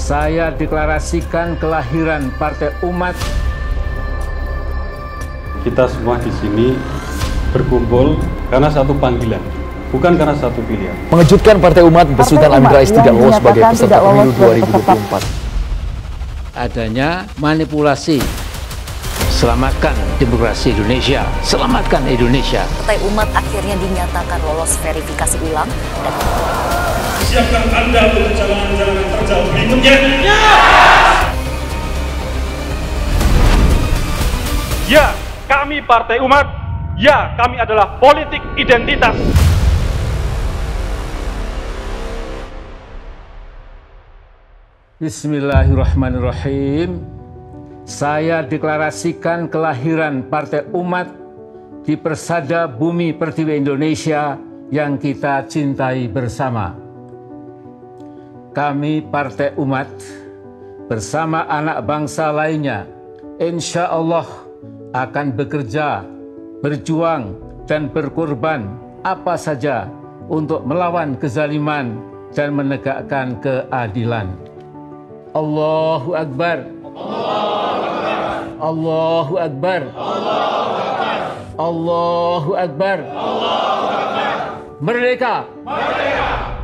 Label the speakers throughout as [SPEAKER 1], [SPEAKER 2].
[SPEAKER 1] Saya deklarasikan kelahiran Partai Umat.
[SPEAKER 2] Kita semua di sini berkumpul karena satu panggilan, bukan karena satu pilihan.
[SPEAKER 3] Mengejutkan Partai Umat, Sultan Amin Rais tidak lolos sebagai peserta pemilu 2024.
[SPEAKER 1] Adanya manipulasi. Selamatkan demokrasi Indonesia, selamatkan Indonesia.
[SPEAKER 4] Partai Umat akhirnya dinyatakan lolos verifikasi ulang.
[SPEAKER 5] Siapkah Anda untuk jalan-jalan terjauh berikutnya?
[SPEAKER 6] Ya, kami Partai Umat. Ya, kami adalah politik identitas.
[SPEAKER 1] Bismillahirrahmanirrahim. Saya deklarasikan kelahiran Partai Umat di persada bumi pertiwi Indonesia yang kita cintai bersama. Kami Partai Umat bersama anak bangsa lainnya insya Allah akan bekerja, berjuang, dan berkorban apa saja untuk melawan kezaliman dan menegakkan keadilan. Allahu Akbar. Allahu Akbar. Allahu Akbar. Merdeka. Merdeka.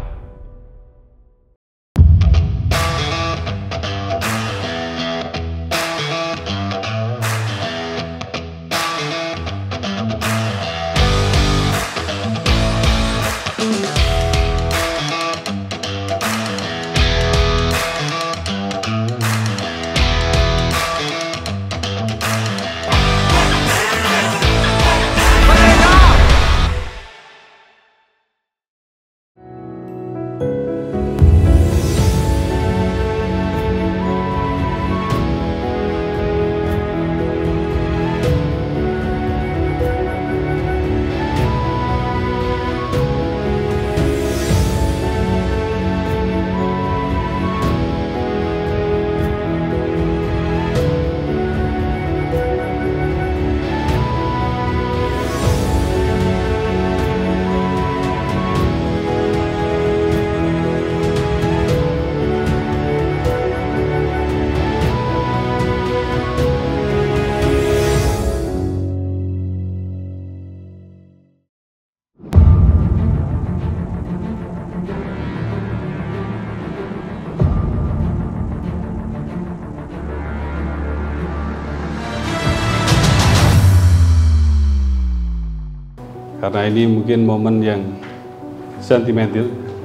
[SPEAKER 2] Karena ini mungkin momen yang sentimental,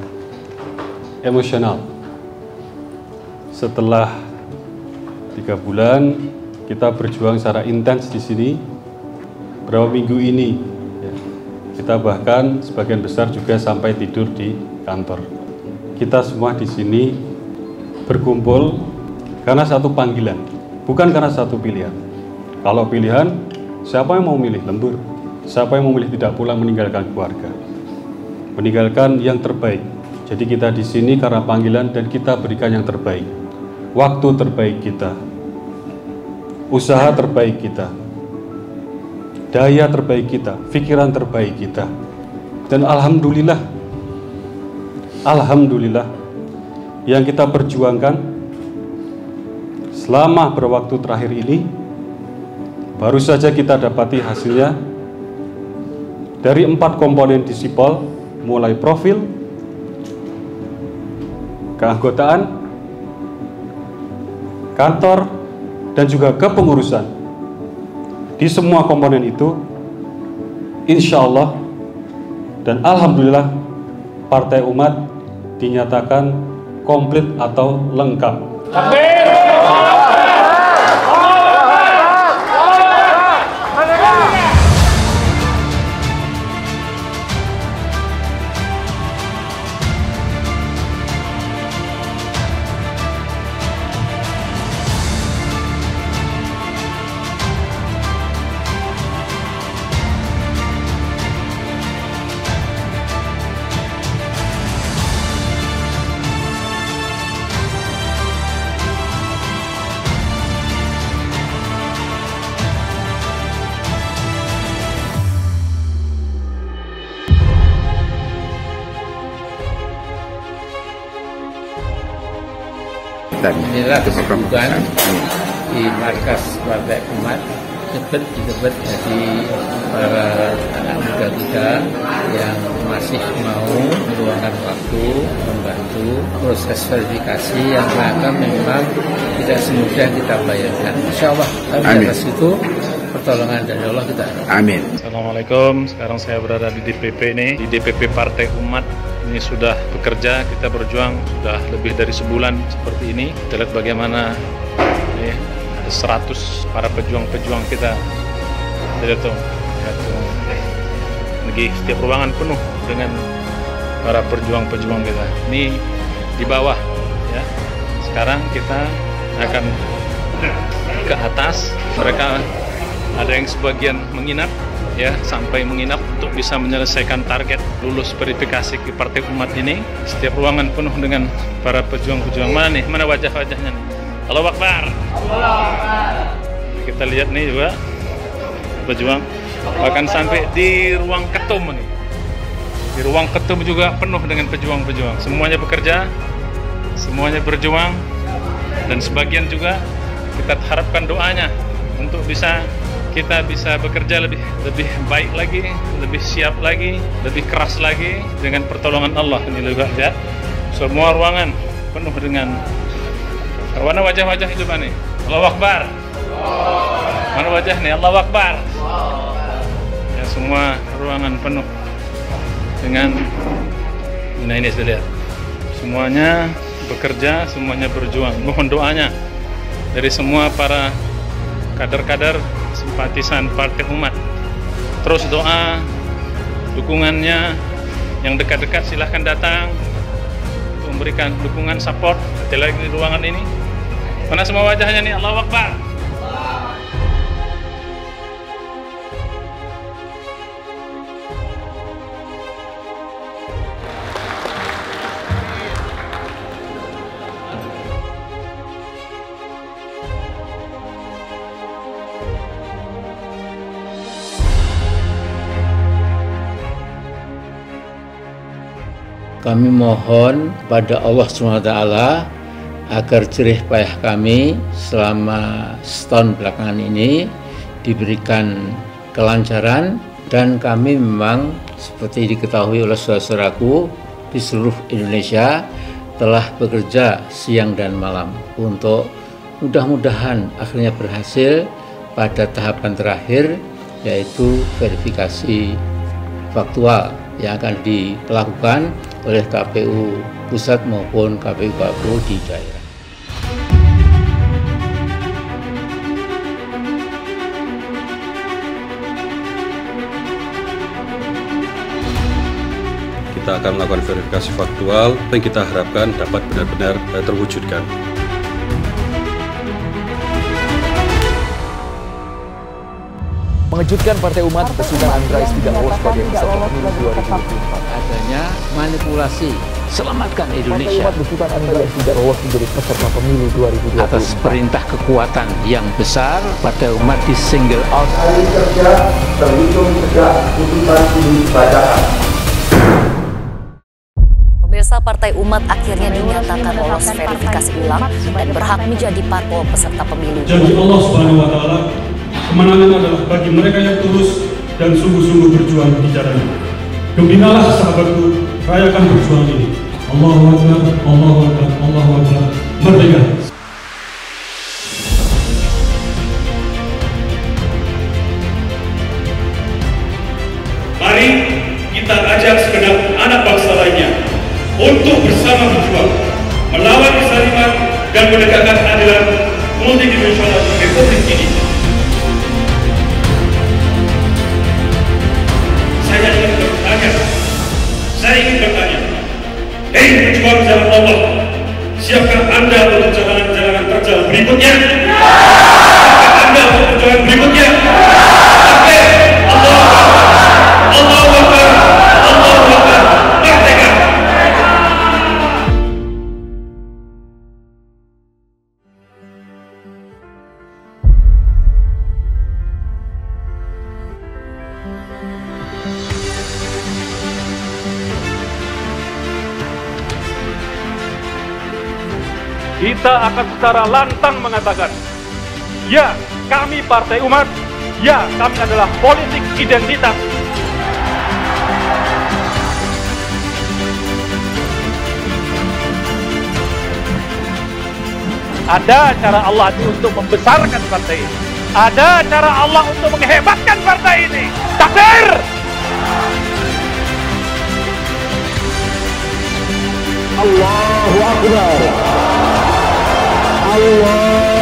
[SPEAKER 2] emosional. Setelah 3 bulan kita berjuang secara intens di sini, berapa minggu ini ya, kita bahkan sebagian besar juga sampai tidur di kantor. Kita semua di sini berkumpul karena satu panggilan, bukan karena satu pilihan. Kalau pilihan, siapa yang mau milih lembur? Siapa yang memilih tidak pulang meninggalkan keluarga? Meninggalkan yang terbaik. Jadi kita di sini karena panggilan dan kita berikan yang terbaik. Waktu terbaik kita. Usaha terbaik kita. Daya terbaik kita. Pikiran terbaik kita. Dan alhamdulillah. Alhamdulillah. Yang kita perjuangkan selama berwaktu terakhir ini, baru saja kita dapati hasilnya. Dari 4 komponen di Sipol, mulai profil, keanggotaan, kantor, dan juga kepengurusan. Di semua komponen itu, insya Allah dan alhamdulillah, Partai Umat dinyatakan komplit atau lengkap.
[SPEAKER 5] Amin.
[SPEAKER 7] kegiatan.
[SPEAKER 1] Inilah kesibukan di markas Partai Umat di Tebet jadi para anak muda kita yang masih mau meluangkan waktu membantu proses verifikasi yang ternyata memang tidak semudah yang kita bayangkan. Insya Allah kami atas itu pertolongan dari Allah kita.
[SPEAKER 7] Amin.
[SPEAKER 6] Assalamualaikum. Sekarang saya berada di DPP ini, di DPP Partai Umat. Ini sudah bekerja, kita berjuang sudah lebih dari sebulan seperti ini. Kita lihat bagaimana ini ada 100 para pejuang-pejuang kita. Lihat tuh, lagi setiap ruangan penuh dengan para pejuang-pejuang kita. Ini di bawah, ya. Sekarang kita akan ke atas. Mereka ada yang sebagian menginap, ya, sampai menginap untuk bisa menyelesaikan target lulus verifikasi ke Partai Umat ini. Setiap ruangan penuh dengan para pejuang-pejuang. Mana nih? Mana wajah-wajahnya nih? Allahu Akbar. Kita lihat nih juga pejuang, bahkan sampai di ruang ketum nih. Di ruang ketum juga penuh dengan pejuang-pejuang. Semuanya bekerja, semuanya berjuang, dan sebagian juga kita harapkan doanya untuk kita bisa bekerja lebih baik lagi, lebih siap lagi, lebih keras lagi dengan pertolongan Allah. Ini juga ya. Semua ruangan penuh dengan mana wajah-wajah itu nih? Allahu Akbar. Mana wajah nih? Allahu Akbar. Ya, semua ruangan penuh dengan ini saya lihat. Semuanya bekerja, semuanya berjuang. Mohon doanya dari semua para kader-kader simpatisan Partai Umat. Terus doa, dukungannya yang dekat-dekat silahkan datang untuk memberikan dukungan, support. Hati lagi di ruangan ini. Mana semua wajahnya nih? Allahu Akbar.
[SPEAKER 1] Kami mohon pada Allah SWT agar jerih payah kami selama setahun belakangan ini diberikan kelancaran, dan kami memang seperti diketahui oleh saudara-saudaraku di seluruh Indonesia telah bekerja siang dan malam untuk mudah-mudahan akhirnya berhasil pada tahapan terakhir, yaitu verifikasi faktual yang akan dilakukan oleh KPU pusat maupun KPU di daerah.
[SPEAKER 2] Kita akan melakukan verifikasi faktual yang kita harapkan dapat benar-benar terwujudkan.
[SPEAKER 3] Mengejutkan Partai Umat, Sultan Amin Rais tidak lolos sebagai peserta pemilu 2024.
[SPEAKER 1] Adanya manipulasi. Selamatkan Indonesia.
[SPEAKER 3] Partai Umat, Sultan Amin Rais tidak lolos menjadi peserta pemilu 2024.
[SPEAKER 1] Atas perintah kekuatan yang besar, Partai Umat di single out.
[SPEAKER 8] Hari kerja terhitung sejak putusan ini dibacakan.
[SPEAKER 4] Pemirsa, Partai Umat akhirnya dinyatakan lolos verifikasi ulang dan berhak menjadi parpol peserta pemilu.
[SPEAKER 5] Janji Allah Subhanahu wa Ta'ala, kemenangan adalah bagi mereka yang tulus dan sungguh-sungguh berjuang di jalannya. Gembiralah sahabatku, rayakan perjuangan ini. Allahu Akbar, Allahu Akbar, Allahu Akbar, merdeka. Mari kita ajak segenap anak bangsa lainnya untuk bersama berjuang melawan kezaliman dan menegakkan keadilan multidimensional Republik ini. Saya ingin bertanya, hei pejuang jalan Allah, siapkah Anda untuk jalanan-jalanan terjal berikutnya? Siapkah Anda untuk perjuangan berikutnya? Allahu Akbar, Allahu Akbar, Allahu Akbar, merdeka! kita akan secara lantang mengatakan, ya, kami Partai Umat, ya, kami adalah politik identitas. Ada cara Allah untuk membesarkan partai ini. Ada cara Allah untuk menghebatkan partai ini. Takbir!
[SPEAKER 7] Allahu Akbar. Allah